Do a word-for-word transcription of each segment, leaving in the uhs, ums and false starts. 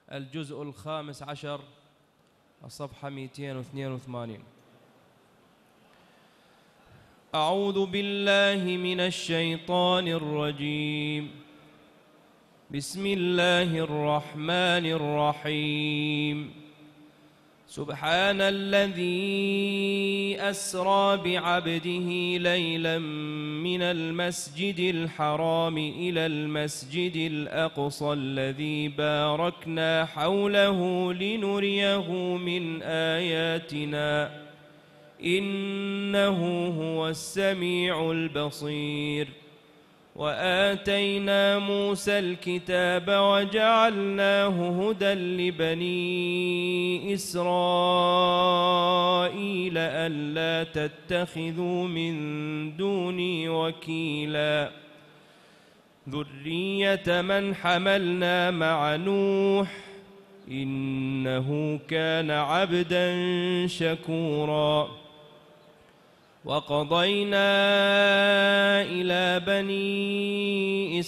الجزء الخامس عشر، الصفحة مئتين واثنين وثمانين. أعوذ بالله من الشيطان الرجيم. بسم الله الرحمن الرحيم. سبحان الذي أسرى بعبده ليلا من المسجد الحرام إلى المسجد الأقصى الذي باركنا حوله لنريه من آياتنا إنه هو السميع البصير. وآتينا موسى الكتاب وجعلناه هدى لبني إسرائيل ألا تتخذوا من دوني وكيلا ذرية من حملنا مع نوح إنه كان عبدا شكورا. وقضينا إلى بني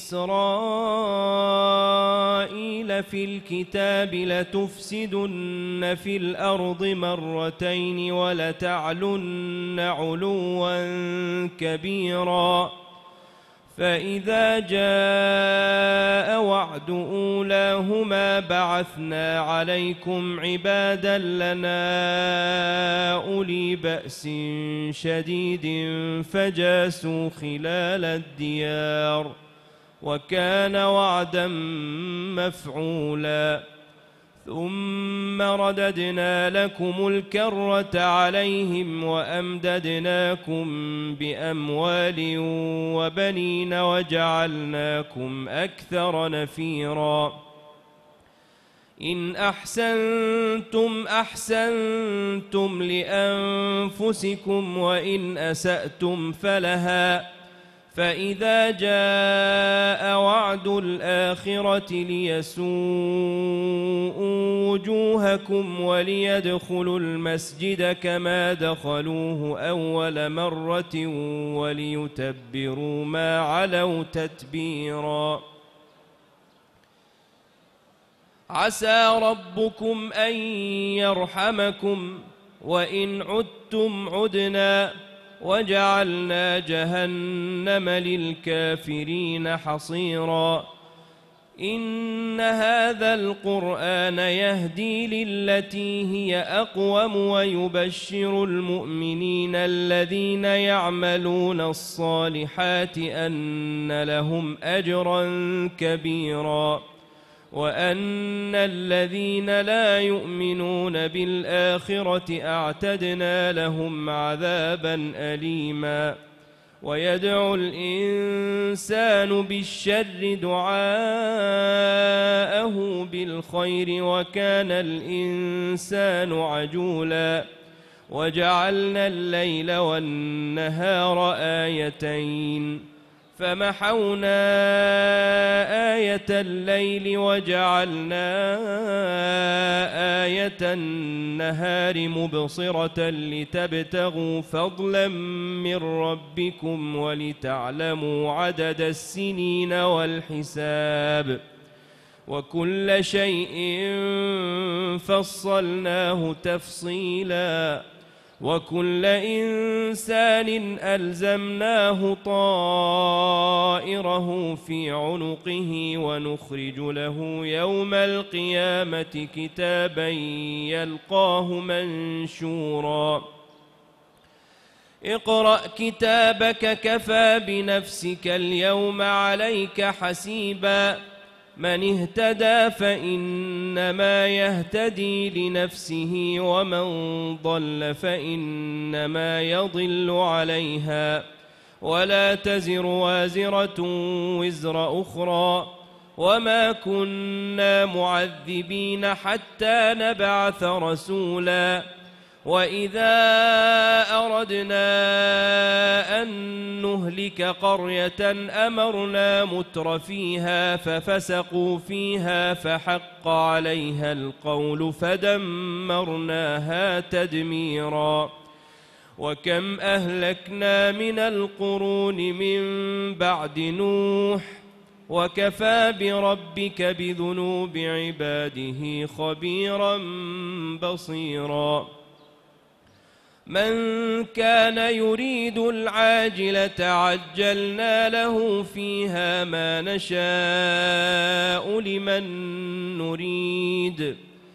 إسرائيل في الكتاب لتفسدن في الأرض مرتين ولتعلن علوا كبيرا. فإذا جاء وعد أولاهما بعثنا عليكم عبادا لنا أولي بأس شديد فجاسوا خلال الديار وكان وعدا مفعولا. ثم رددنا لكم الكرة عليهم وأمددناكم بأموال وبنين وجعلناكم أكثر نفيرا. إن أحسنتم أحسنتم لأنفسكم وإن أسأتم فلها. فإذا جاء وعد الآخرة ليسوءوا وجوهكم وليدخلوا المسجد كما دخلوه أول مرة وليتبروا ما علوا تتبيرا. عسى ربكم أن يرحمكم وإن عدتم عدنا وجعلنا جهنم للكافرين حصيرا. إن هذا القرآن يهدي للتي هي أقوم ويبشر المؤمنين الذين يعملون الصالحات أن لهم أجرا كبيرا وأن الذين لا يؤمنون بالآخرة أعتدنا لهم عذابا أليما. ويدعو الإنسان بالشر دعاءه بالخير وكان الإنسان عجولا. وجعلنا الليل والنهار آيتين فمحونا آية الليل وجعلنا آية النهار مبصرة لتبتغوا فضلا من ربكم ولتعلموا عدد السنين والحساب وكل شيء فصلناه تفصيلا. وكل إنسان ألزمناه طائره في عنقه ونخرج له يوم القيامة كتابا يلقاه منشورا. اقرأ كتابك كفى بنفسك اليوم عليك حسيبا. من اهتدى فإنما يهتدي لنفسه ومن ضل فإنما يضل عليها ولا تزر وازرة وزر أخرى وما كنا معذبين حتى نبعث رسولا. وإذا أردنا أن نهلك قرية أمرنا متر فيها ففسقوا فيها فحق عليها القول فدمرناها تدميرا. وكم أهلكنا من القرون من بعد نوح وكفى بربك بذنوب عباده خبيرا بصيرا من كان يريد العاجلة عجلنا له فيها ما نشاء لمن نريد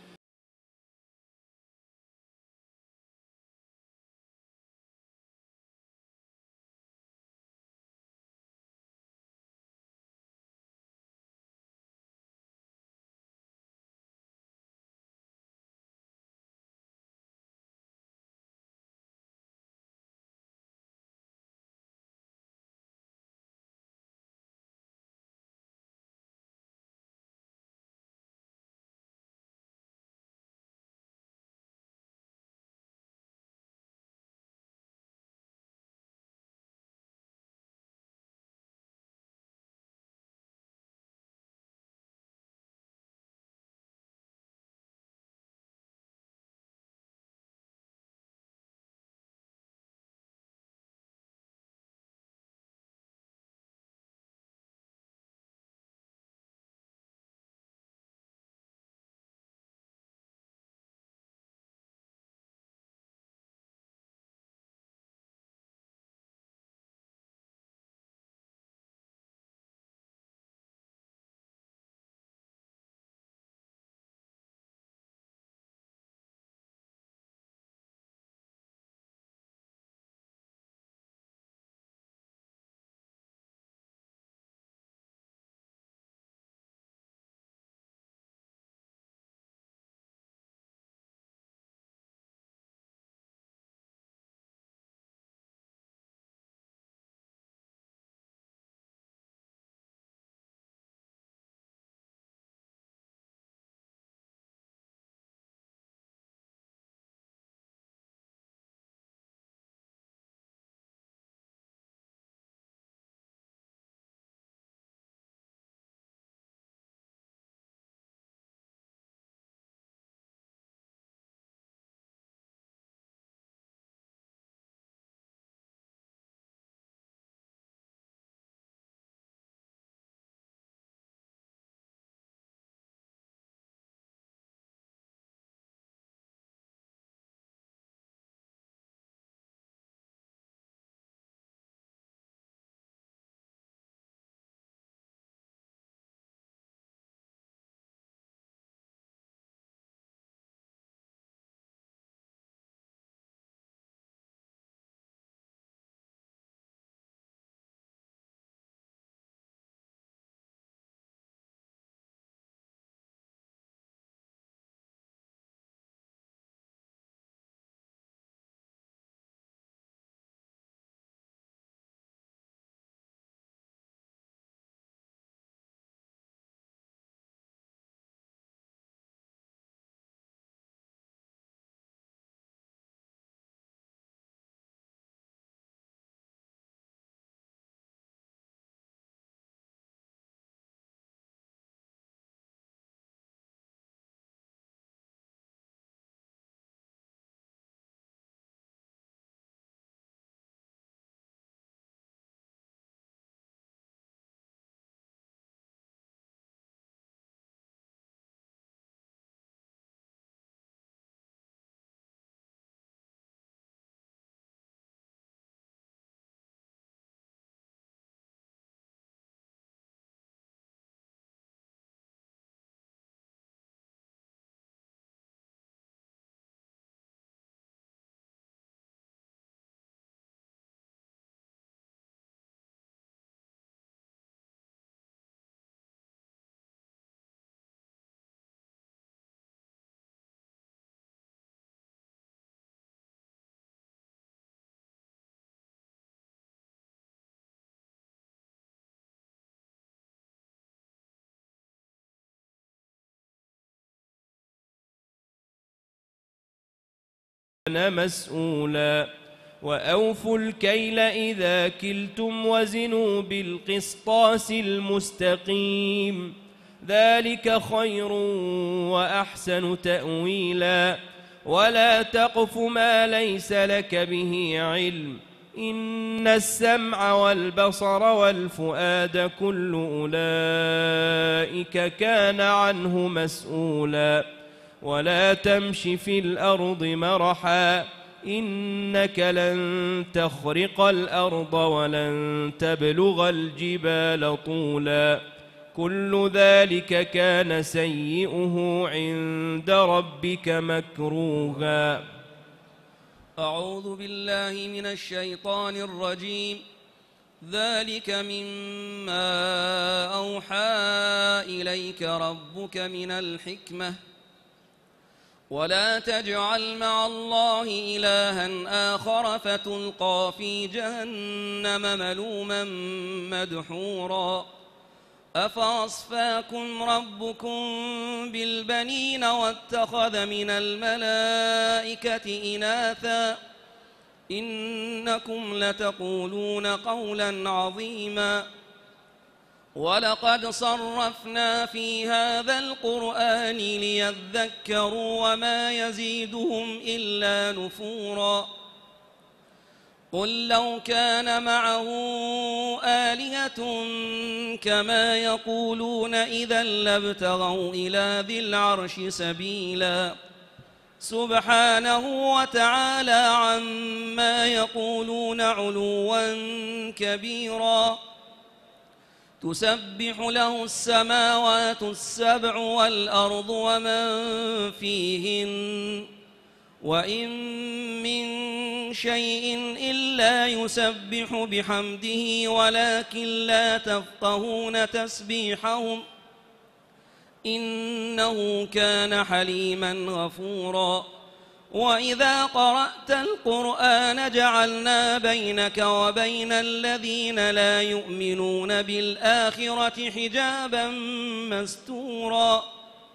مسؤولا وأوفوا الكيل إذا كلتم وزنوا بالقسطاس المستقيم ذلك خير وأحسن تأويلا ولا تقف ما ليس لك به علم إن السمع والبصر والفؤاد كل أولئك كان عنه مسؤولا ولا تمش في الأرض مرحا إنك لن تخرق الأرض ولن تبلغ الجبال طولا كل ذلك كان سيئه عند ربك مكروها. أعوذ بالله من الشيطان الرجيم. ذلك مما أوحى إليك ربك من الحكمة ولا تجعل مع الله إلها آخر فتلقى في جهنم ملوما مدحورا أفأصفاكم ربكم بالبنين واتخذ من الملائكة إناثا إنكم لتقولون قولا عظيما ولقد صرفنا في هذا القرآن ليذكروا وما يزيدهم إلا نفورا قل لو كان معه آلهة كما يقولون إذا لابتغوا إلى ذي العرش سبيلا سبحانه وتعالى عما يقولون علوا كبيرا تسبح له السماوات السبع والأرض ومن فيهن وإن من شيء إلا يسبح بحمده ولكن لا تفقهون تسبيحهم إنه كان حليما غفورا وإذا قرأت القرآن جعلنا بينك وبين الذين لا يؤمنون بالآخرة حجابا مستورا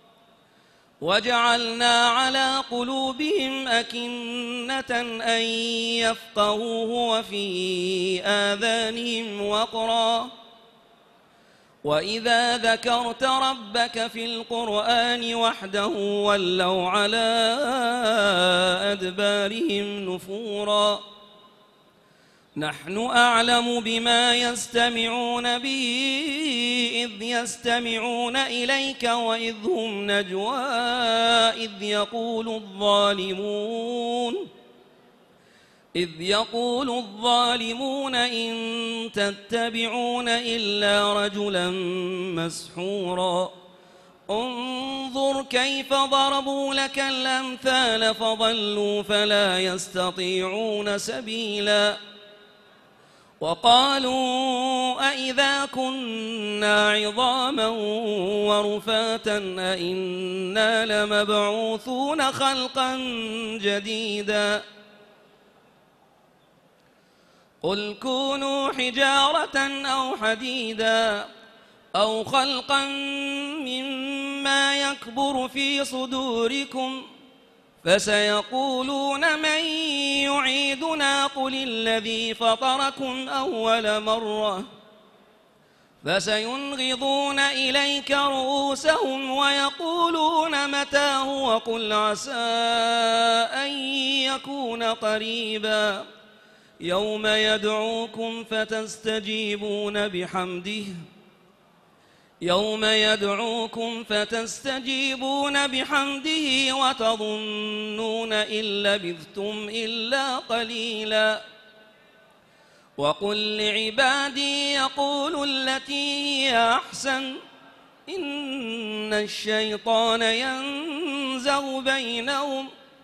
وجعلنا على قلوبهم أكنة أن يفقهوه وفي آذانهم وقرا وإذا ذكرت ربك في القرآن وحده ولوا على أدبارهم نفورا نحن أعلم بما يستمعون به إذ يستمعون إليك وإذ هم نجوى إذ يقول الظالمون إذ يقول الظالمون إن تتبعون إلا رجلا مسحورا انظر كيف ضربوا لك الأمثال فضلوا فلا يستطيعون سبيلا وقالوا أئذا كنا عظاما ورفاتا أئنا لمبعوثون خلقا جديدا قل كونوا حجارة أو حديدا أو خلقا مما يكبر في صدوركم فسيقولون من يعيدنا قل الذي فطركم أول مرة فسينغضون إليك رؤوسهم ويقولون متاه وقل عسى أن يكون قريبا يوم يدعوكم فتستجيبون بحمده يوم يدعوكم فتستجيبون بحمده وتظنون إن لبثتم إلا قليلا وقل لعبادي يقولوا التي هي أحسن إن الشيطان ينزغ بينهم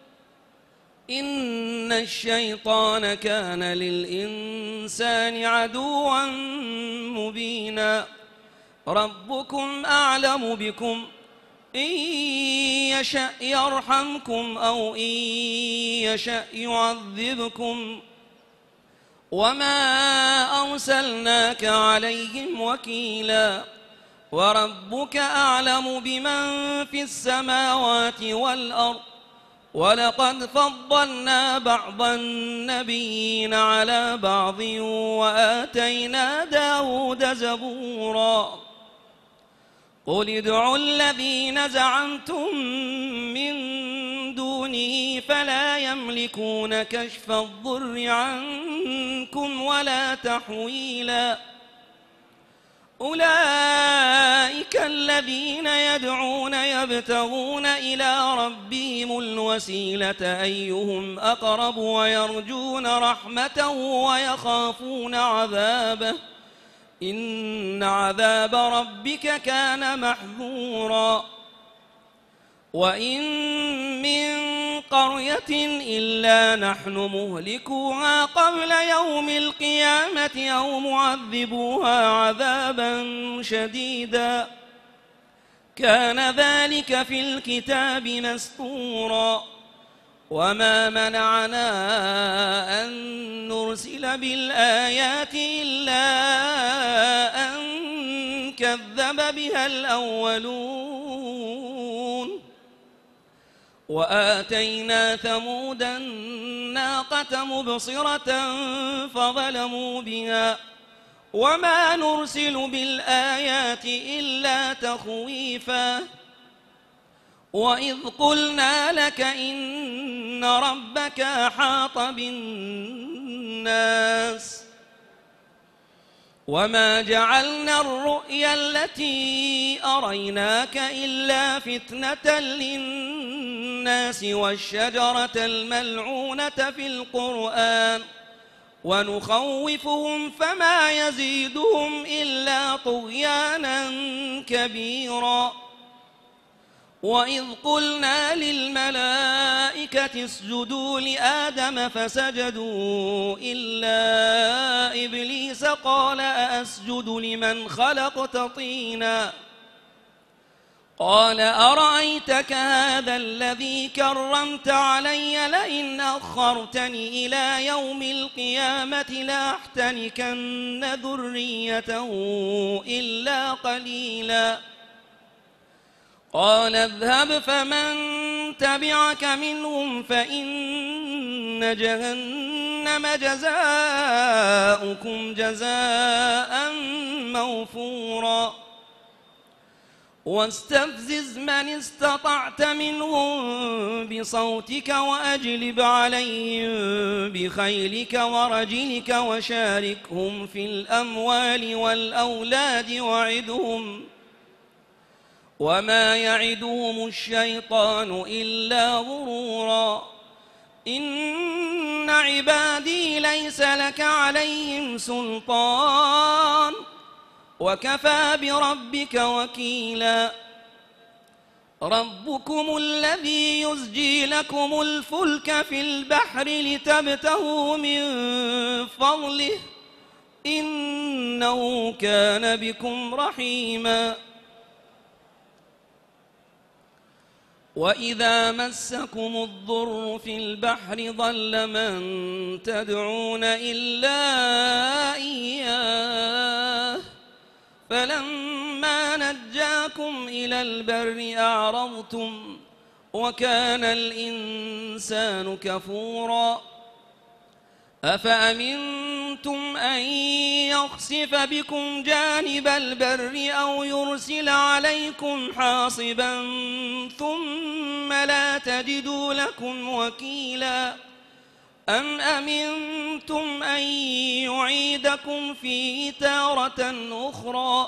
إن الشيطان كان للإنسان عدوا مبينا ربكم أعلم بكم إن يشأ يرحمكم أو إن يشأ يعذبكم وما أرسلناك عليهم وكيلا وربك أعلم بمن في السماوات والأرض ولقد فضلنا بعض النبيين على بعض وآتينا داود زبورا قل ادعوا الذين زعمتم من دون دونه فلا يملكون كشف الضر عنكم ولا تحويلا أولئك الذين يدعون يبتغون إلى ربهم الوسيلة أيهم أقرب ويرجون رحمته ويخافون عذابه إن عذاب ربك كان محذورا وإن من قرية إلا نحن مهلكوها قبل يوم القيامة أو معذبوها عذابا شديدا كان ذلك في الكتاب مسطورا وما منعنا أن نرسل بالآيات إلا أن كذب بها الأولون وآتينا ثمود الناقة مبصرة فظلموا بها وما نرسل بالآيات إلا تخويفا وإذ قلنا لك إن ربك أحاط بالناس وما جعلنا الرؤيا التي أريناك إلا فتنة للناس والشجرة الملعونة في القرآن ونخوفهم فما يزيدهم إلا طغيانا كبيرا وإذ قلنا للملائكة اسجدوا لآدم فسجدوا إلا إبليس قال أأسجد لمن خلقت طينا قال أرأيتك هذا الذي كرمت علي لئن أخرتني إلى يوم القيامة لأحتنكن ذريته إلا قليلا قال اذهب فمن تبعك منهم فإن جهنم جزاؤكم جزاء موفورا واستفزز من استطعت منهم بصوتك وأجلب عليهم بخيلك ورجلك وشاركهم في الأموال والأولاد وعدهم وما يعدهم الشيطان إلا غرورا إن عبادي ليس لك عليهم سلطان وكفى بربك وكيلا ربكم الذي يزجي لكم الفلك في البحر لتبتغوا من فضله إنه كان بكم رحيما وإذا مسكم الضر في البحر ضل من تدعون إلا إياه فلما نجاكم إلى البر أعرضتم وكان الإنسان كفورا أفأمنتم أن يخسف بكم جانب البر أو يرسل عليكم حاصبا ثم لا تجدوا لكم وكيلا أم أمنتم أن يعيدكم فيه تارة أخرى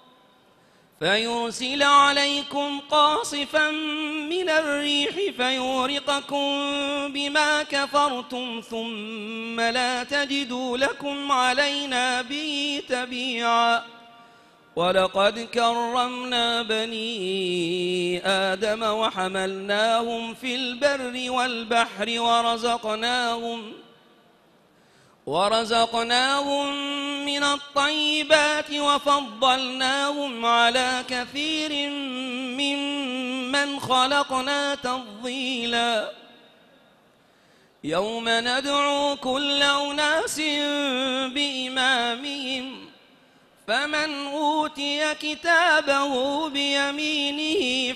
فيرسل عليكم قاصفا من الريح فيغرقكم بما كفرتم ثم لا تجدوا لكم علينا به تبيعا ولقد كرمنا بني آدم وحملناهم في البر والبحر ورزقناهم ورزقناهم من الطيبات وفضلناهم على كثير ممن خلقنا تفضيلا يوم ندعو كل أناس بإمامهم فمن أوتي كتابه بيمينه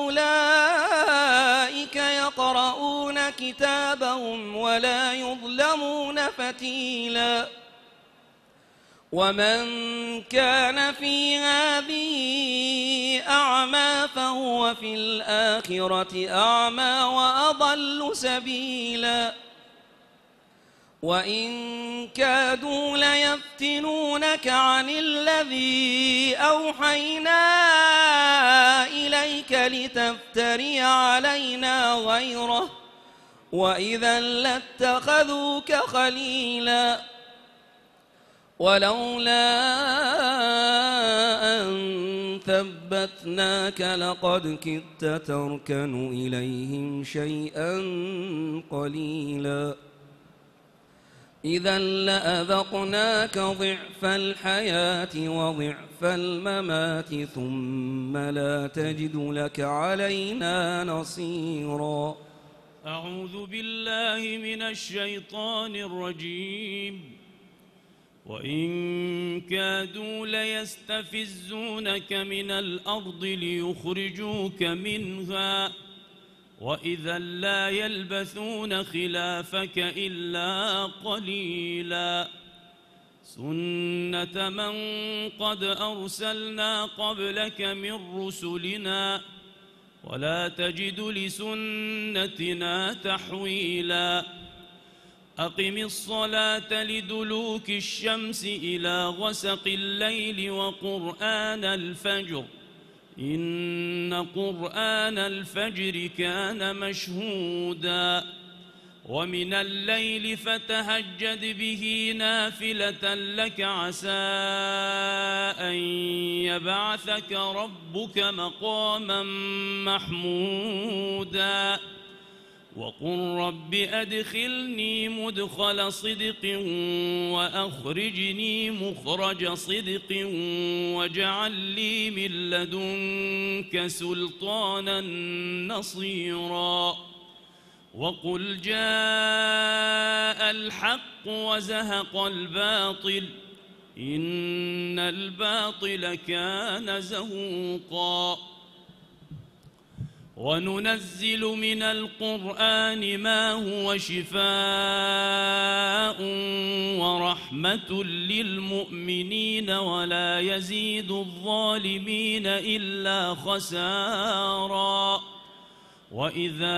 فأولئك يقرؤون كتابهم ولا يظلمون فتيلا ومن كان في هذه أعمى فهو في الآخرة أعمى وأضل سبيلا وإن كادوا ليفتنونك عن الذي أوحينا إليك لتفتري علينا غيره وإذا لاتخذوك خليلا ولولا أن ثبتناك لقد كدت تركن إليهم شيئا قليلا إذا لأذقناك ضعف الحياة وضعف الممات ثم لا تجد لك علينا نصيرا. أعوذ بالله من الشيطان الرجيم. وإن كادوا ليستفزونك من الأرض ليخرجوك منها وإذا لا يلبثون خلافك إلا قليلا سنة من قد أرسلنا قبلك من رسلنا ولا تجد لسنتنا تحويلا أقم الصلاة لدلوك الشمس إلى غسق الليل وقرآن الفجر إن قرآن الفجر كان مشهودا ومن الليل فتهجد به نافلة لك عسى أن يبعثك ربك مقاما محمودا وقل رب أدخلني مدخل صدق وأخرجني مخرج صدق واجعل لي من لدنك سلطانا نصيرا وقل جاء الحق وزهق الباطل إن الباطل كان زهوقا وننزل من القرآن ما هو شفاء ورحمة للمؤمنين ولا يزيد الظالمين إلا خسارا وإذا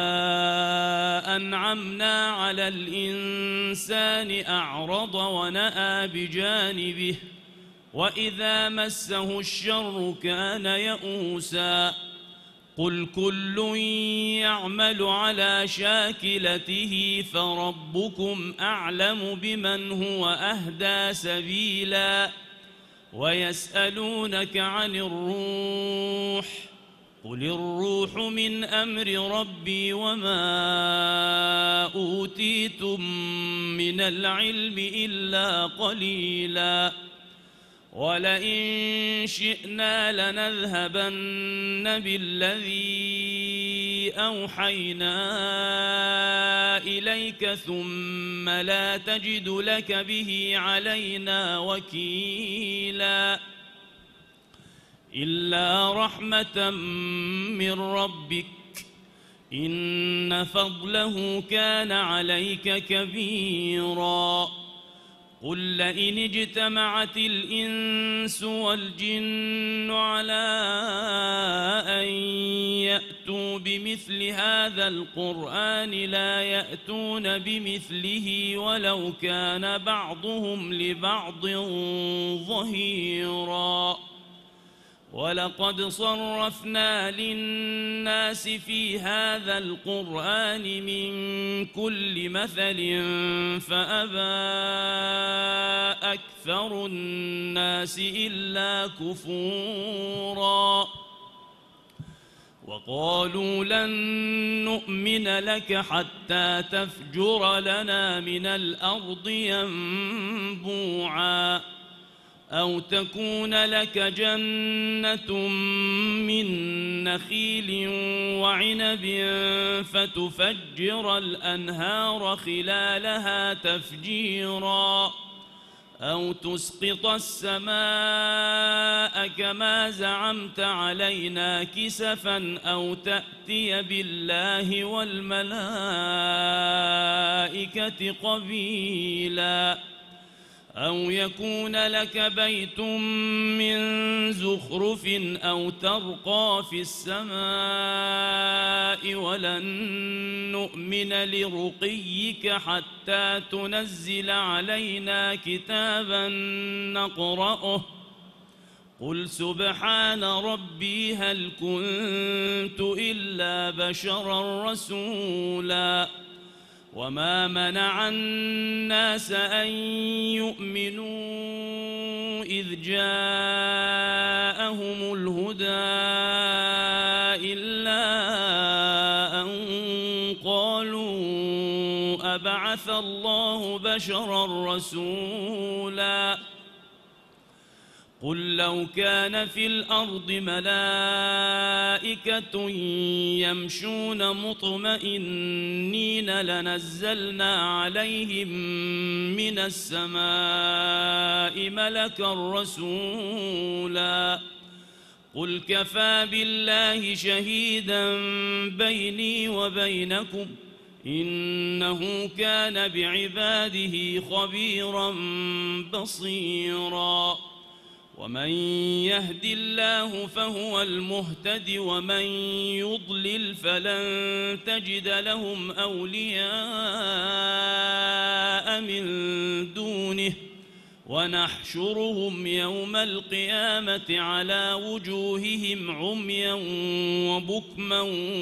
أنعمنا على الإنسان أعرض ونأى بجانبه وإذا مسه الشر كان يئوسا قل كل يعمل على شاكلته فربكم أعلم بمن هو أهدى سبيلا ويسألونك عن الروح قل الروح من أمر ربي وما أوتيتم من العلم إلا قليلا ولئن شئنا لنذهبن بالذي أوحينا إليك ثم لا تجد لك به علينا وكيلا إلا رحمة من ربك إن فضله كان عليك كبيرا قل لئن اجتمعت الإنس والجن على أن يأتوا بمثل هذا القرآن لا يأتون بمثله ولو كان بعضهم لبعض ظهيرا ولقد صرفنا للناس في هذا القرآن من كل مثل فأبى أكثر الناس إلا كفورا وقالوا لن نؤمن لك حتى تفجر لنا من الأرض ينبوعا أو تكون لك جنة من نخيل وعنب فتفجر الأنهار خلالها تفجيرا أو تسقط السماء كما زعمت علينا كسفا أو تأتي بالله والملائكة قبيلا أو يكون لك بيت من زخرف أو ترقى في السماء ولن نؤمن لرقيك حتى تنزل علينا كتابا نقرأه قل سبحان ربي هل كنت إلا بشرا رسولا وما منع الناس أن يؤمنوا إذ جاءهم الهدى إلا أن قالوا أبعث الله بشرا رسولا قل لو كان في الأرض ملائكة يمشون مطمئنين لنزلنا عليهم من السماء ملكا رسولا قل كفى بالله شهيدا بيني وبينكم إنه كان بعباده خبيرا بصيرا ومن يهد الله فهو المهتد ومن يضلل فلن تجد لهم أولياء من دونه ونحشرهم يوم القيامة على وجوههم عميا وبكما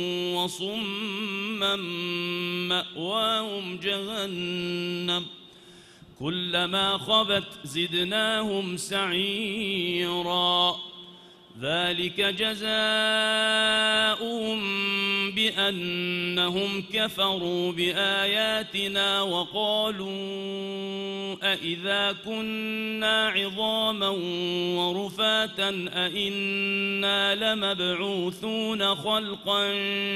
وصما مأواهم جهنم كلما خبت زدناهم سعيرا ذلك جزاؤهم بأنهم كفروا بآياتنا وقالوا أإذا كنا عظاما ورفاتا أإنا لمبعوثون خلقا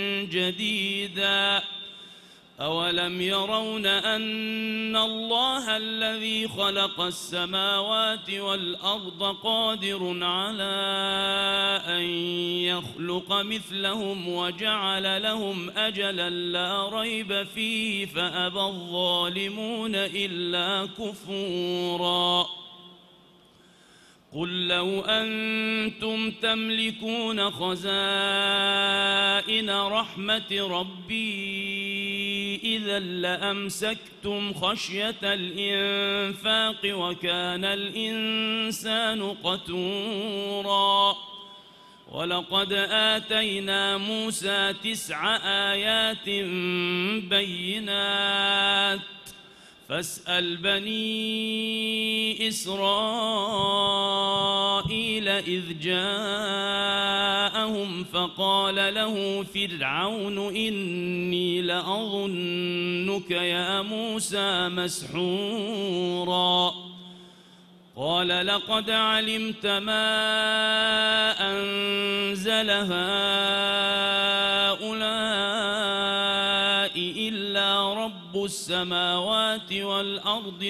جديدا أولم يرون أن الله الذي خلق السماوات والأرض قادر على أن يخلق مثلهم وجعل لهم أجلا لا ريب فيه فأبى الظالمون إلا كفورا قل لو أنتم تملكون خزائن رحمة ربي إذا لأمسكتم خشية الإنفاق وكان الإنسان قتورا ولقد آتينا موسى تسع آيات بينات فاسأل بني إسرائيل إذ جاءهم فقال له فرعون إني لأظنك يا موسى مسحورا قال لقد علمت ما أنزل هؤلاء إلا رب السماوات والأرض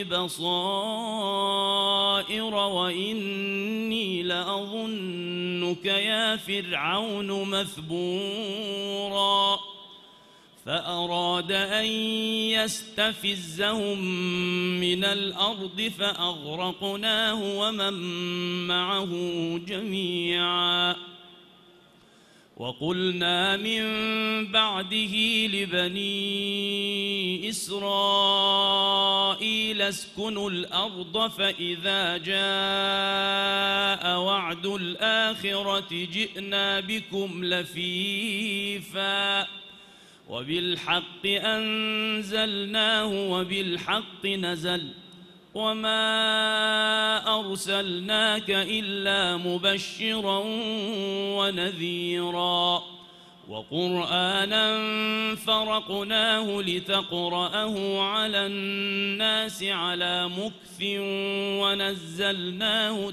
بصائر وإني لأظنك يا فرعون مثبورا فأراد أن يستفزهم من الأرض فأغرقناه ومن معه جميعا وقلنا من بعده لبني إسرائيل اسكنوا الأرض فإذا جاء وعد الآخرة جئنا بكم لفيفا وبالحق أنزلناه وبالحق نزل وما أرسلناك إلا مبشرا ونذيرا وقرآنا فرقناه لتقرأه على الناس على مكث ونزلناه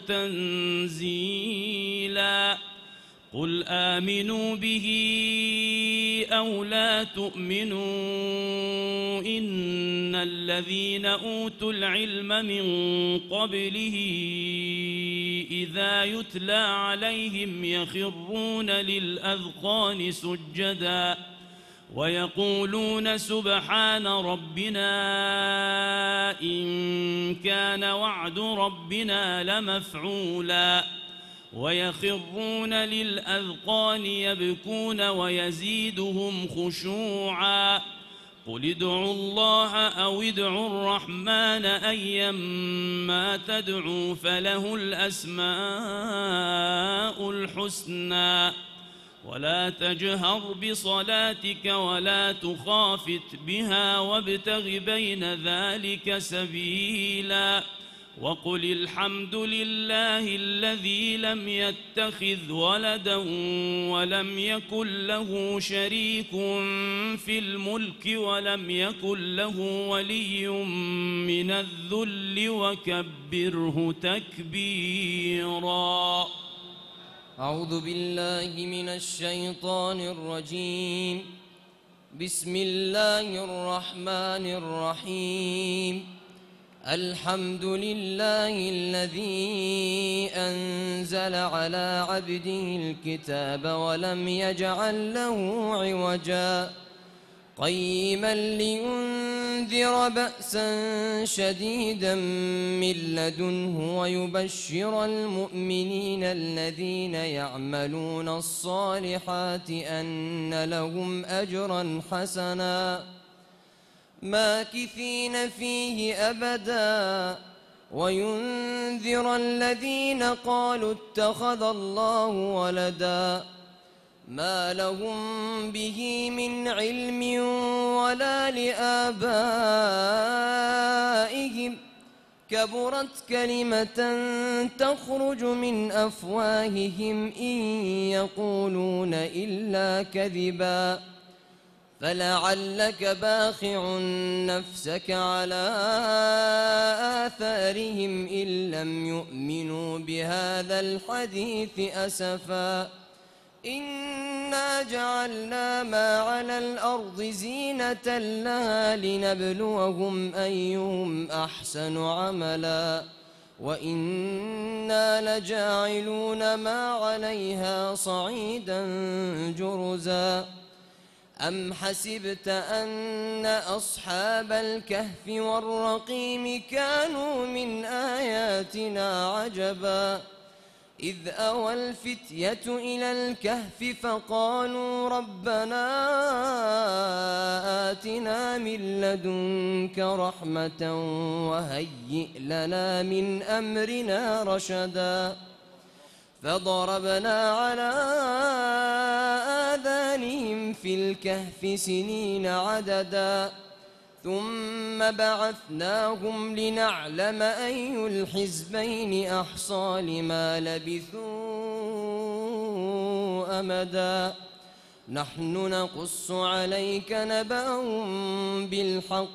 تنزيلا قل آمنوا به أو لا تؤمنوا إن الذين أوتوا العلم من قبله إذا يتلى عليهم يخرون للأذقان سجدا ويقولون سبحان ربنا إن كان وعد ربنا لمفعولا ويخرون للأذقان يبكون ويزيدهم خشوعا قل ادعوا الله أو ادعوا الرحمن أيما تدعوا فله الأسماء الحسنى ولا تجهر بصلاتك ولا تخافت بها وابتغ بين ذلك سبيلا وقل الحمد لله الذي لم يتخذ ولدا ولم يكن له شريك في الملك ولم يكن له ولي من الذل وكبره تكبيرا. أعوذ بالله من الشيطان الرجيم. بسم الله الرحمن الرحيم. الحمد لله الذي أنزل على عبده الكتاب ولم يجعل له عوجا قيما لينذر بأسا شديدا من لدنه ويبشر المؤمنين الذين يعملون الصالحات أن لهم أجرا حسنا ماكثين فيه أبدا وينذر الذين قالوا اتخذ الله ولدا ما لهم به من علم ولا لآبائهم كبرت كلمة تخرج من أفواههم إن يقولون إلا كذبا فلعلك باخع نفسك على آثارهم إن لم يؤمنوا بهذا الحديث أسفا إنا جعلنا ما على الأرض زينة لها لنبلوهم أيهم أحسن عملا وإنا لجاعلون ما عليها صعيدا جرزا أم حسبت أن أصحاب الكهف والرقيم كانوا من آياتنا عجبا إذ أوى الفتية إلى الكهف فقالوا ربنا آتنا من لدنك رحمة وهيئ لنا من أمرنا رشدا فضربنا على آذانهم في الكهف سنين عددا ثم بعثناهم لنعلم أي الحزبين أحصى لما لبثوا أمدا نحن نقص عليك نبأهم بالحق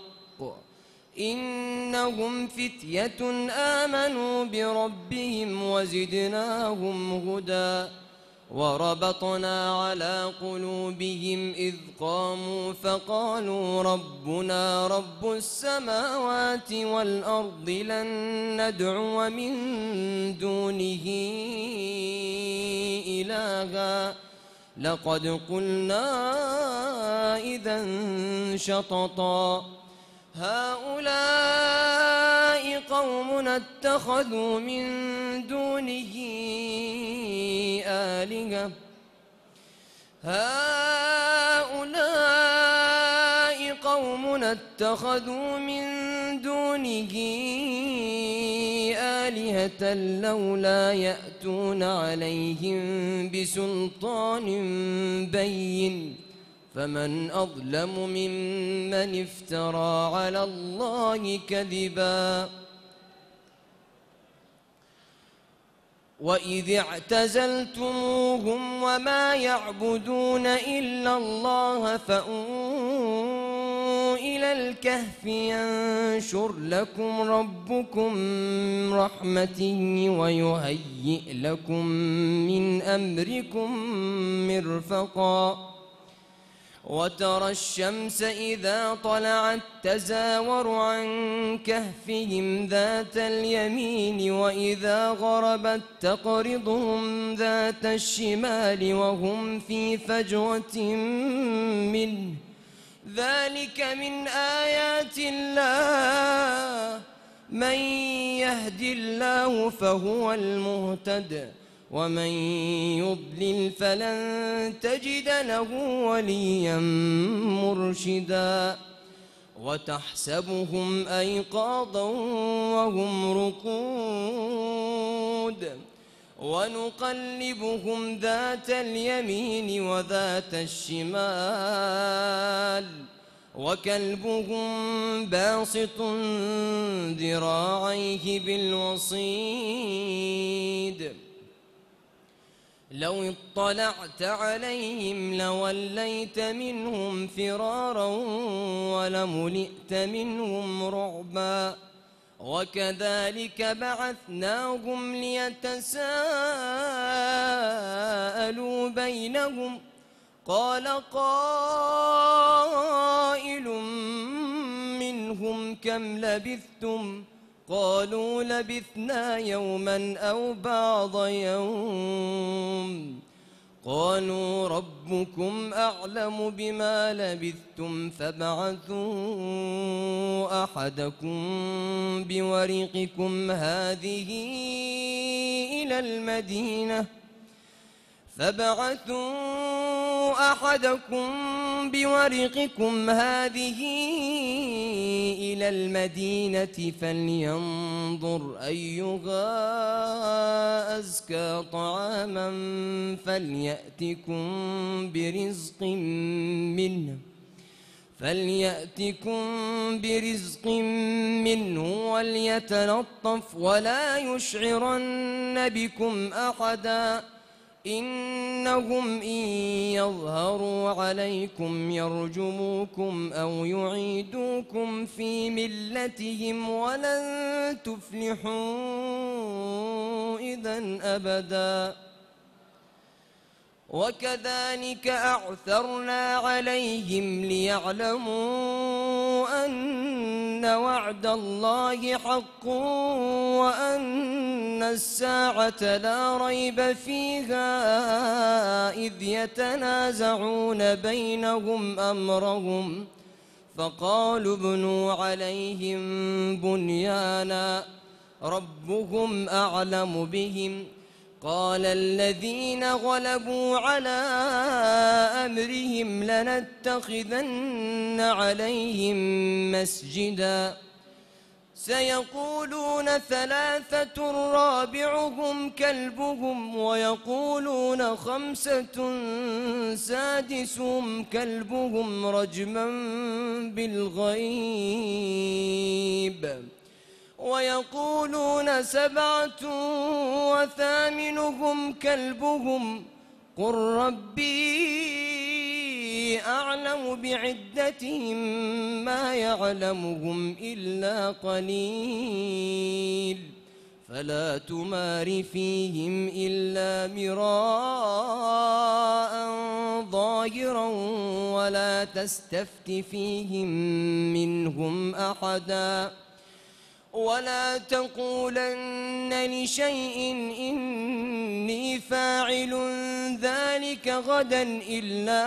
إنهم فتية آمنوا بربهم وزدناهم هدى وربطنا على قلوبهم إذ قاموا فقالوا ربنا رب السماوات والأرض لن ندعو من دونه إلها لقد قلنا إذا شططا هؤلاء قومنا اتخذوا من دونه آلهة هؤلاء قومنا اتخذوا من دونه آلهة لولا يأتون عليهم بسلطان بين فمن أظلم ممن افترى على الله كذبا وإذ اعتزلتموهم وما يعبدون إلا الله فأووا إلى الكهف ينشر لكم ربكم رحمته ويهيئ لكم من أمركم مرفقا وترى الشمس إذا طلعت تزاور عن كهفهم ذات اليمين وإذا غربت تقرضهم ذات الشمال وهم في فجوة منه ذلك من آيات الله من يهد الله فهو المهتد ومن يضلل فلن تجد له وليا مرشدا وتحسبهم أيقاظا وهم رقود ونقلبهم ذات اليمين وذات الشمال وكلبهم باسط ذراعيه بالوصيد لو اطلعت عليهم لوليت منهم فرارا ولملئت منهم رعبا وكذلك بعثناهم ليتساءلوا بينهم قال قائل منهم كم لبثتم قالوا لبثنا يوما أو بعض يوم قالوا ربكم أعلم بما لبثتم فابعثوا أحدكم بورقكم هذه إلى المدينة فابعثوا أحدكم بورقكم هذه إلى المدينة فلينظر أيها أزكى طعاما فليأتكم برزق منه فليأتكم برزق منه وليتلطف ولا يشعرن بكم أحدا إنهم إن يظهروا عليكم يرجموكم أو يعيدوكم في ملتهم ولن تفلحوا إذا أبدا وكذلك أعثرنا عليهم ليعلموا أن وعد الله حق وأن الساعة لا ريب فيها إذ يتنازعون بينهم أمرهم فقالوا ابنوا عليهم بنيانا ربهم أعلم بهم قال الذين غلبوا على أمرهم لنتخذن عليهم مسجدا سيقولون ثلاثة رابعهم كلبهم ويقولون خمسة سادسهم كلبهم رجما بالغيب ويقولون سبعة وثامنهم كلبهم قل ربي أعلم بعدتهم ما يعلمهم إلا قليل فلا تمار فيهم إلا مراء ظاهرا ولا تستفت فيهم منهم أحدا ولا تقولن لشيء إني فاعل ذلك غدا إلا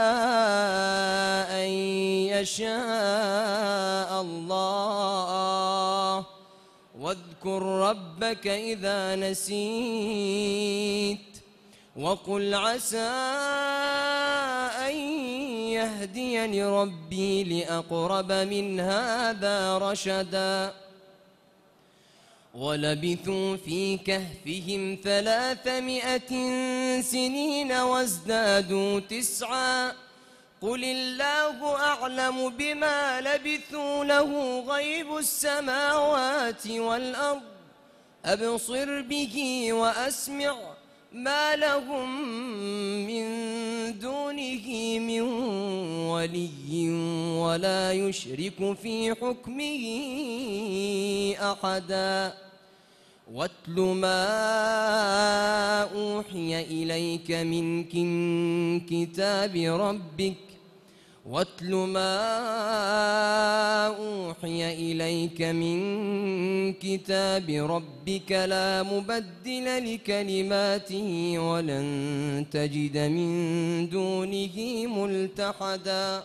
أن يشاء الله واذكر ربك إذا نسيت وقل عسى أن يهديني ربي لأقرب من هذا رشدا ولبثوا في كهفهم ثلاثمائة سنين وازدادوا تسعا قل الله أعلم بما لبثوا له غيب السماوات والأرض أبصر به وأسمع ما لهم من دونه من ولي ولا يشرك في حكمه أحدا واتل ما أوحي إليك من كتاب ربك واتل ما أوحي إليك من كتاب ربك لا مبدل لكلماته ولن تجد من دونه ملتحدا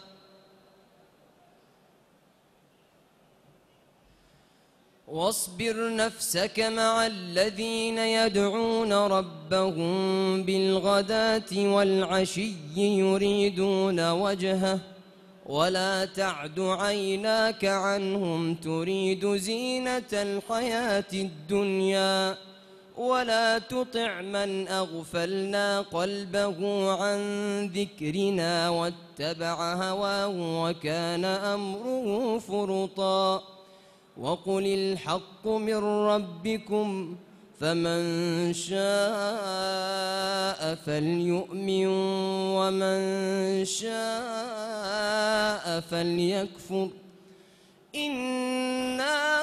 واصبر نفسك مع الذين يدعون ربهم بالغداة والعشي يريدون وجهه ولا تعد عيناك عنهم تريد زينة الحياة الدنيا ولا تطع من أغفلنا قلبه عن ذكرنا واتبع هواه وكان أمره فرطا وقل الحق من ربكم فمن شاء فليؤمن ومن شاء فليكفر إنا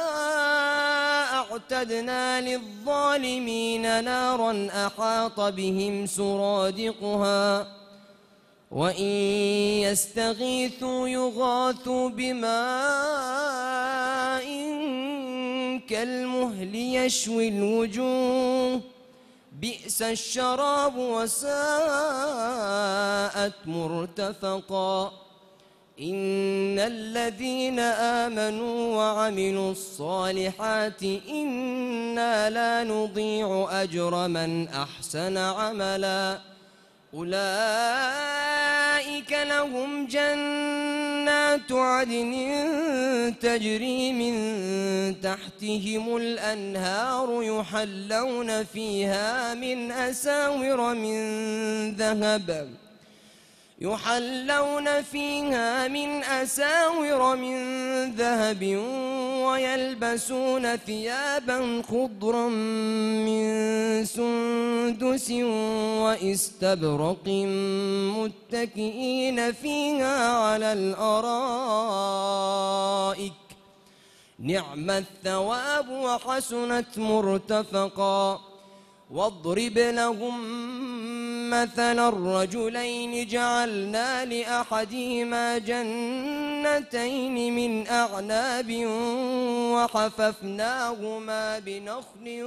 أعتدنا للظالمين نارا أحاط بهم سرادقها وإن يستغيثوا يغاثوا بماء كالمهل يشوي الوجوه بئس الشراب وساءت مرتفقا إن الذين آمنوا وعملوا الصالحات إنا لا نضيع أجر من أحسن عملا أولئك لهم جنات عدن تجري من تحتهم الأنهار يحلون فيها من أساور من ذهب يحلون فيها من أساور من ذهب ويلبسون ثيابا خضرا من سندس وإستبرق متكئين فيها على الأرائك نعم الثواب وحسنت مرتفقا واضرب لهم مثلا الرجلين جعلنا لأحدهما جنتين من أعناب وحففناهما بنخل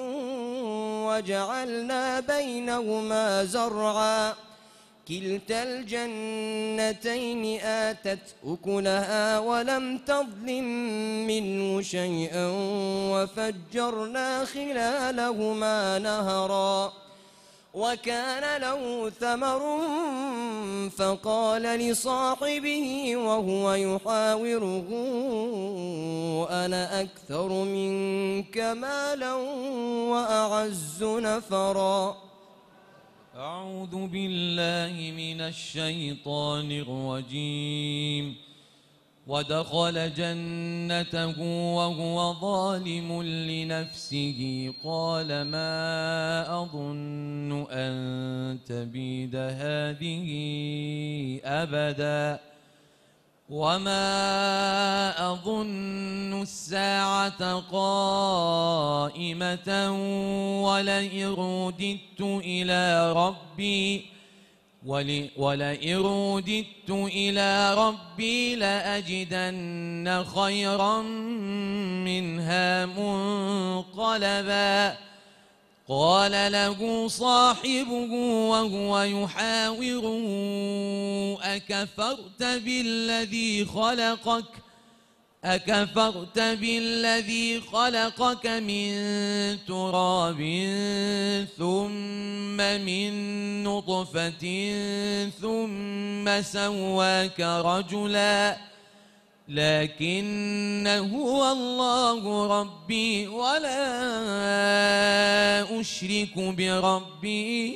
وجعلنا بينهما زرعا كلتا الجنتين آتت أكلها ولم تظلم منه شيئا وفجرنا خلالهما نهرا وكان له ثمر فقال لصاحبه وهو يحاوره أنا أكثر منك مالا وأعز نفرا أعوذ بالله من الشيطان الرجيم ودخل جنته وهو ظالم لنفسه قال ما أظن أن تبيد هذه أبدا وما أظن الساعة قائمة ولئن رددت إلى ربي ولئن رددت إلى ربي لأجدن خيرا منها منقلبا قال له صاحبه وهو يحاوره أكفرت بالذي خلقك أكفرت بالذي خلقك من تراب ثم من نطفة ثم سواك رجلا لكن هو الله ربي ولا أشرك بربي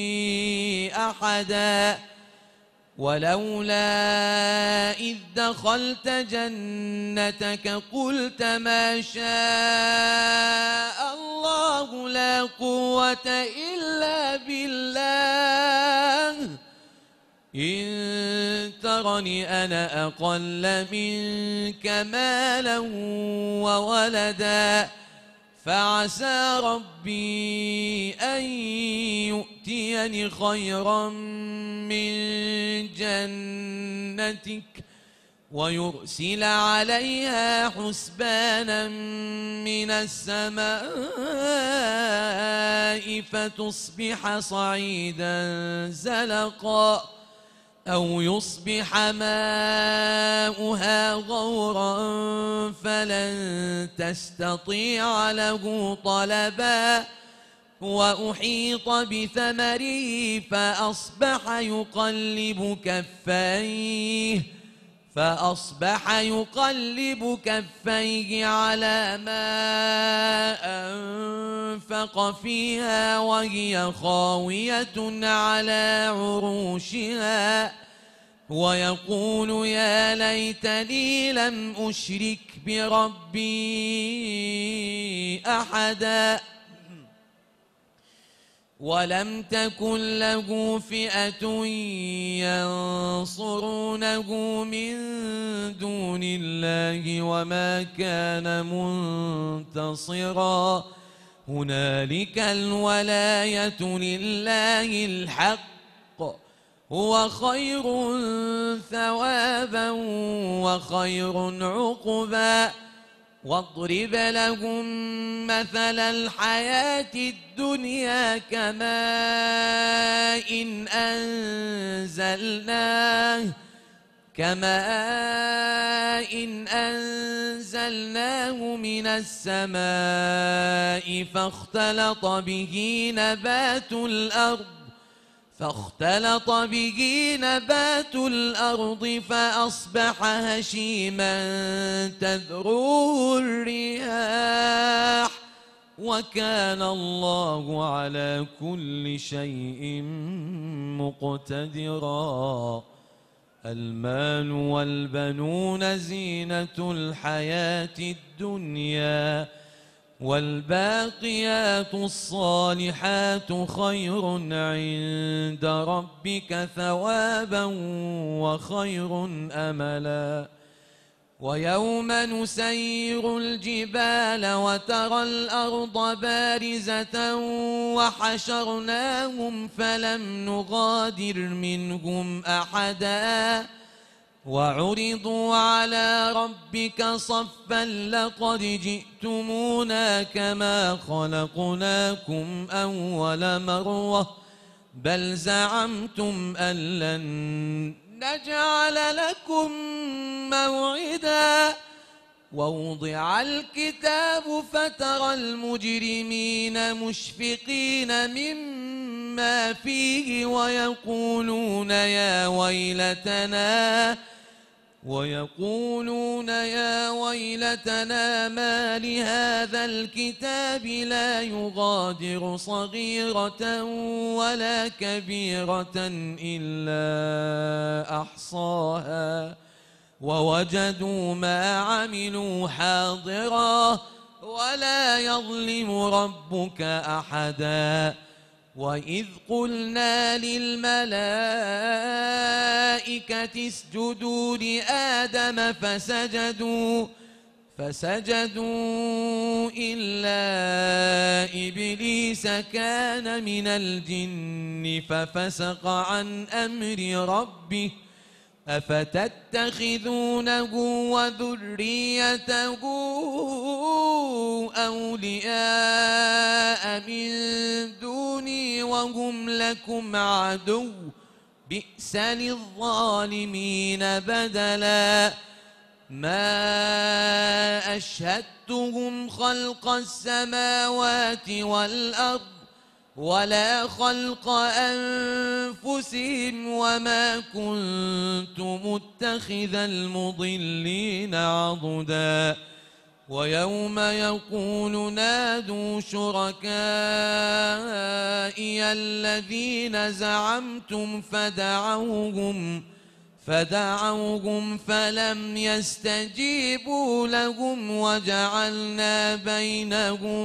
أحدا ولولا إذ دخلت جنتك قلت ما شاء الله لا قوة إلا بالله إن ترني أنا أقل منك مالا وولدا فعسى ربي أن يؤتيني خيرا من جنتك ويرسل عليها حسبانا من السماء فتصبح صعيدا زلقا أو يصبح ماؤها غورا فلن تستطيع له طلبا وأحيط بثمره فأصبح يقلب كفيه فأصبح يقلب كفيه على ما أنفق فيها وهي خاوية على عروشها ويقول يا ليتني لم أشرك بربي أحدا ولم تكن له فئة ينصرونه من دون الله وما كان منتصرا هنالك الولاية لله الحق هو خير ثوابا وخير عقبا واضرب لهم مثل الحياة الدنيا كماء إن أنزلناه كماء إن أنزلناه من السماء فاختلط به نبات الأرض فاختلط به نبات الأرض فأصبح هشيما تذروه الرياح وكان الله على كل شيء مقتدرا المال والبنون زينة الحياة الدنيا والباقيات الصالحات خير عند ربك ثوابا وخير أملا ويوم نسير الجبال وترى الأرض بارزة وحشرناهم فلم نغادر منهم أحدا وعرضوا على ربك صفا لقد جئتمونا كما خلقناكم أول مرة بل زعمتم أن لن نجعل لكم موعدا ووضع الكتاب فترى المجرمين مشفقين مما فيه ويقولون يا ويلتنا ويقولون يا ويلتنا ما لهذا الكتاب لا يغادر صغيرة ولا كبيرة إلا أحصاها ووجدوا ما عملوا حاضرا ولا يظلم ربك أحدا وإذ قلنا للملائكة اسجدوا لآدم فسجدوا فسجدوا إلا إبليس كان من الجن ففسق عن أمر ربه أفتتخذونه وذريته أولياء من دوني وهم لكم عدو بئس للظالمين بدلا ما أشهدتهم خلق السماوات والأرض ولا خلق أنفسهم وما كنت متخذ المضلين عضدا ويوم يقول نادوا شركائي الذين زعمتم فدعوهم فدعوهم فلم يستجيبوا لهم وجعلنا بينهم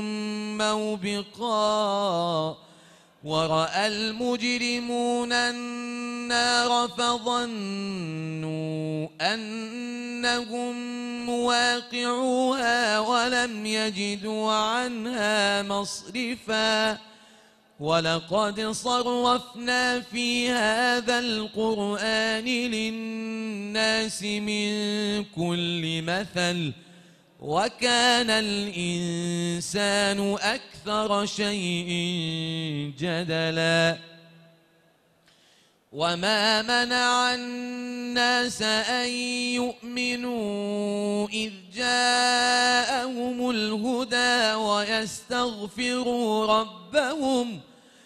موبقا ورأى المجرمون النار فظنوا أنهم مواقعوها ولم يجدوا عنها مصرفا ولقد صرفنا في هذا القرآن للناس من كل مثل وكان الإنسان أكثر شيء جدلا وما منع الناس أن يؤمنوا إذ جاءهم الهدى ويستغفروا ربهم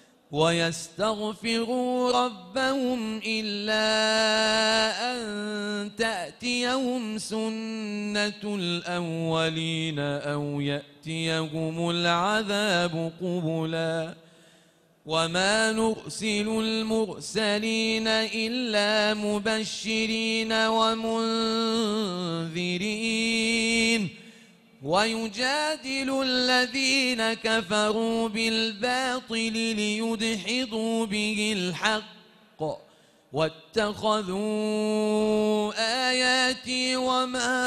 ويستغفروا ربهم إلا أن تأتيهم سنة الأولين أو يأتيهم العذاب قبلا وما نرسل المرسلين إلا مبشرين ومنذرين ويجادل الذين كفروا بالباطل ليدحضوا به الحق واتخذوا آياتي وما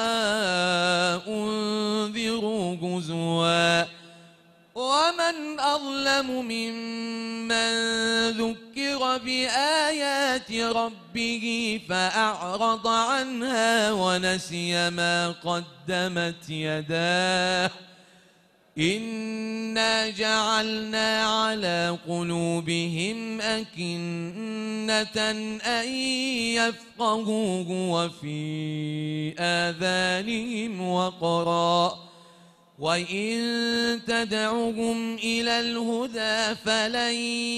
أنذروا هزوا ومن أظلم ممن ذكر بآيات ربه فأعرض عنها ونسي ما قدمت يداه إنا جعلنا على قلوبهم أكنة أن يفقهوه وفي آذانهم وقرا وإن تدعهم إلى الهدى فلن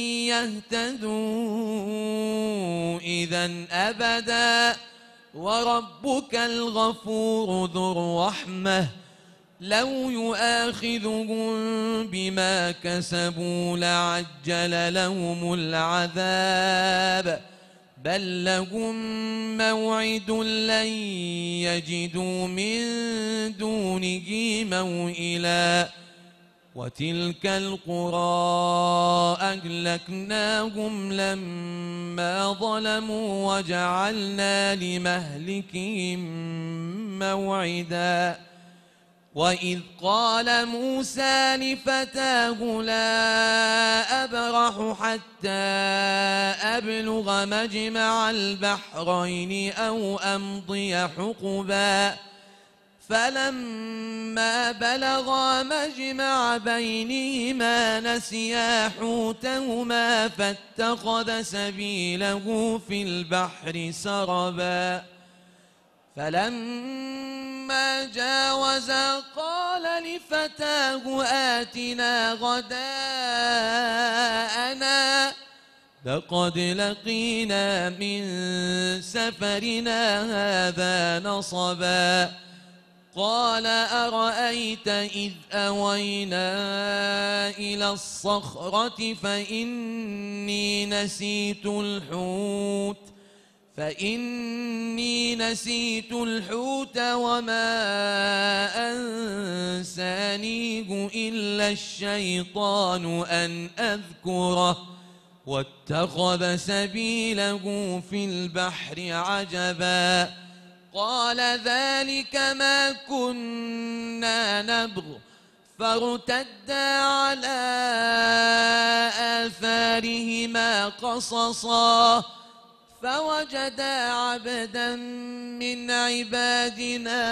يهتدوا إذا أبدا وربك الغفور ذو الرحمة لو يؤاخذهم بما كسبوا لعجل لهم العذاب بل لهم موعد لن يجدوا من دونه موئلا وتلك القرى أهلكناهم لما ظلموا وجعلنا لمهلكهم موعدا وإذ قال موسى لفتاه لا أبرح حتى أبلغ مجمع البحرين أو أمضي حقبا فلما بلغا مجمع بينهما نسيا حوتهما فاتخذ سبيله في البحر سربا فلما جاوزا قال لفتاه آتنا غداءنا لقد لقينا من سفرنا هذا نصبا قال أرأيت إذ أوينا إلى الصخرة فإني نسيت الحوت فإني نسيت الحوت وما أنسانيه إلا الشيطان أن أذكره واتخذ سبيله في البحر عجبا قال ذلك ما كنا نبغ فارتدا على آثارهما قصصا فوجدا عبدا من عبادنا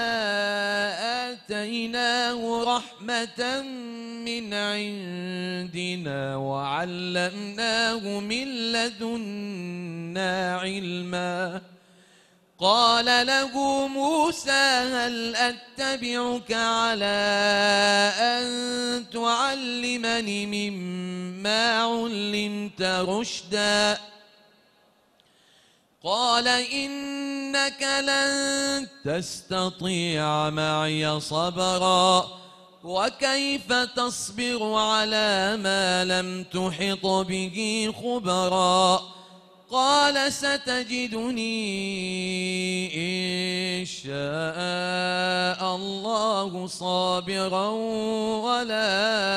آتيناه رحمة من عندنا وعلمناه من لدنا علما قال له موسى هل أتبعك على أن تعلمني مما علمت رشدا قال إنك لن تستطيع معي صبرا وكيف تصبر على ما لم تحط به خبرا قال ستجدني إن شاء الله صابرا ولا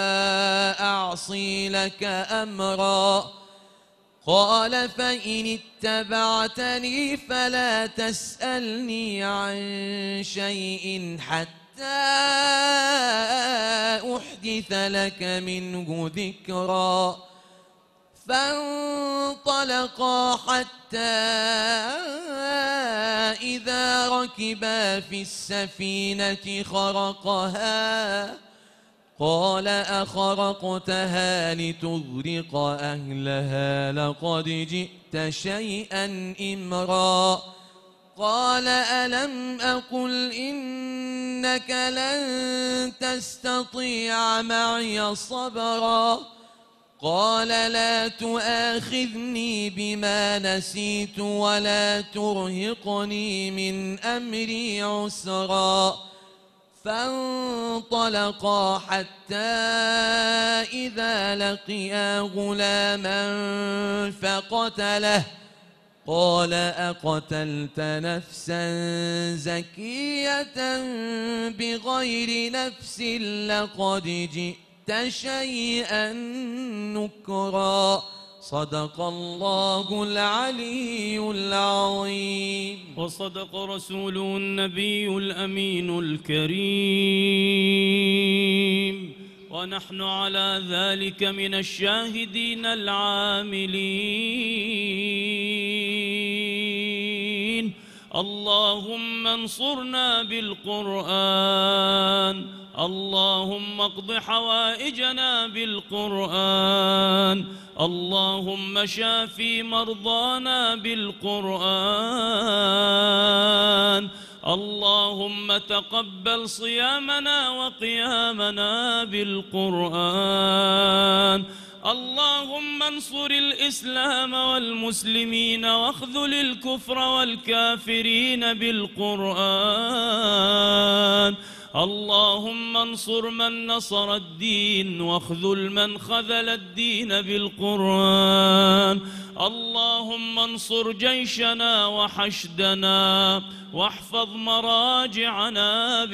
أعصي لك أمرا قال فإن اتبعتني فلا تسألني عن شيء حتى أحدث لك منه ذكرا فانطلقا حتى إذا ركبا في السفينة خرقها قال أخرقتها لتغرق أهلها لقد جئت شيئا إمرا قال ألم أقل إنك لن تستطيع معي صبرا قال لا تؤاخذني بما نسيت ولا ترهقني من أمري عسرا فانطلقا حتى إذا لقيا غلاما فقتله قال أقتلت نفسا زكية بغير نفس لقد جئت شيئا نكرا صدق الله العلي العظيم وصدق رسوله النبي الأمين الكريم ونحن على ذلك من الشاهدين العاملين. اللهم انصرنا بالقرآن، اللهم اقض حوائجنا بالقرآن، اللهم شافي مرضانا بالقرآن، اللهم تقبل صيامنا وقيامنا بالقرآن، اللهم انصر الإسلام والمسلمين واخذل الكفر والكافرين بالقرآن، اللهم انصر من نصر الدين واخذل من خذل الدين بالقرآن، اللهم انصر جيشنا وحشدنا واحفظ مراجعنا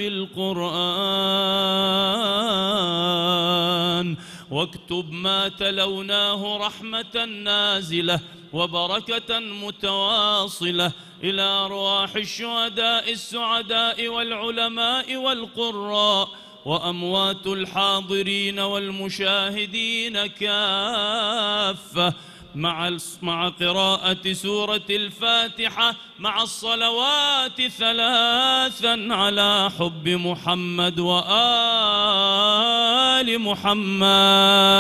بالقرآن، واكتب ما تلوناه رحمة نازلة وبركة متواصلة إلى أرواح الشهداء السعداء والعلماء والقراء وأموات الحاضرين والمشاهدين كافة، مع مع قراءة سورة الفاتحة مع الصلوات ثلاثا على حب محمد وآل محمد.